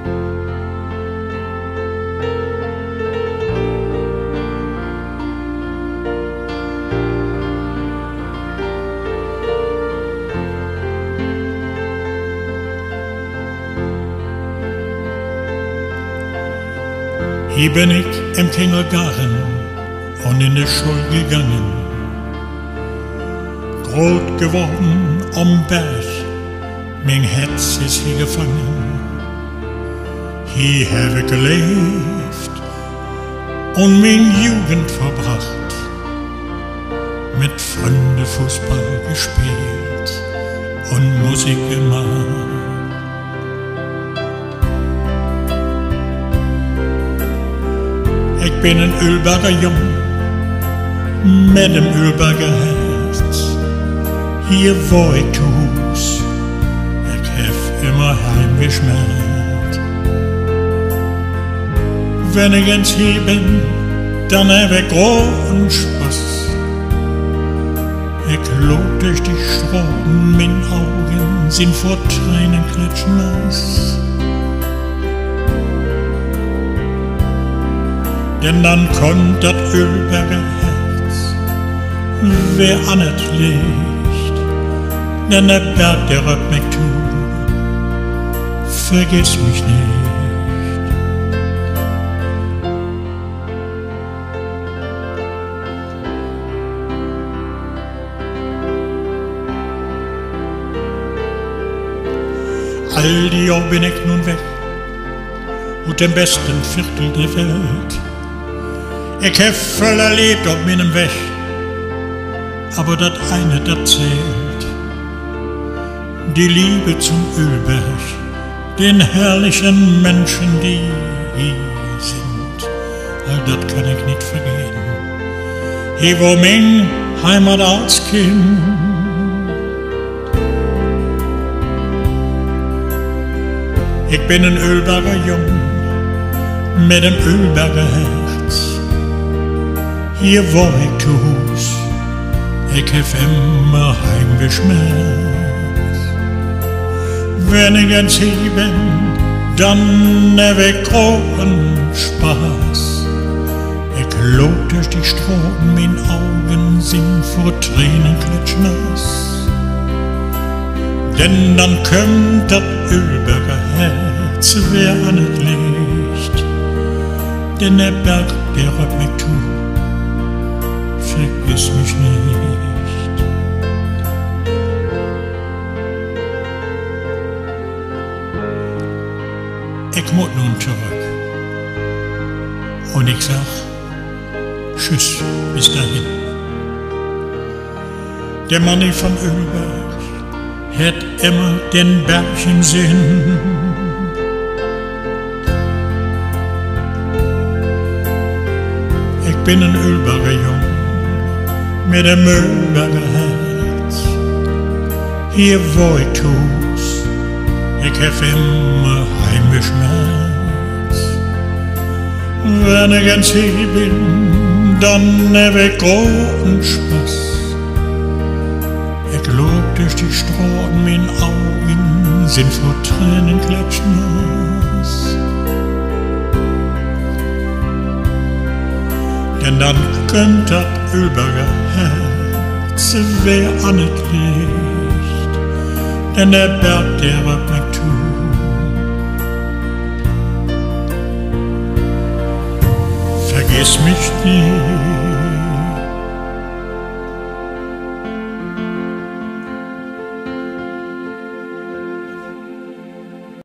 Hier bin ich im Kindergarten und in die Schule gegangen. Groß geworden am Berg, mein Herz ist hier gefangen. Hier habe ich gelebt und mein Jugend verbracht, mit Freunden Fußball gespielt und Musik gemacht. Ich bin ein Ölberger Jung mit dem Ölberger Herz. Hier wo ich tu's, ich hab immer heimgeschmerzt. Wenn ich ins Hier bin, dann hab ich großen Spaß. Ich lob durch die Straßen, meine Augen sind vor Tränen klitschnass. Denn dann kommt das Ölberger Herz, wer an es liegt, denn der Berg, der rührt mich zu, vergiss mich nicht. All die Jahre bin ich nun weg, und dem besten Viertel der Welt. Ich hab voll erlebt auf meinem Weg, aber das eine, das zählt. Die Liebe zum Ölberg, den herrlichen Menschen, die hier sind, all das kann ich nicht vergehen. Hier wo mein Heimat als Kind. Ich bin ein Ölberger Jung mit dem Ölberger Herz. Hier wo ich tu's, ich hab immer heimgeschmerzt. Wenn ich ins Hier bin, dann hab ich großen Spaß. Ich lob durch die Straßen, mein Augen sind vor Tränen klitschnass. Denn dann kommt das Ölberger Herz, wer an es liegt. Denn der Berg, der rührt mich zu, vergiss mich nicht. Ich muss nun zurück und ich sag tschüss, bis dahin. Der Mann vom Ölberg hat immer den Berg im Sinn. Ich bin ein Ölberger Jung mit dem Ölberger Herz. Hier wo ich tu's, ich hab immer heimgeschmerzt. Wenn ich ins Hier bin, dann hab ich großen Spaß. Ich lob durch die Straßen, meine Augen sind vor Tränen klitschnass. Denn dann kommt das Ölberger Herz, wer an es liegt. Denn der Berg, der rührt mich zu, vergiss mich nicht.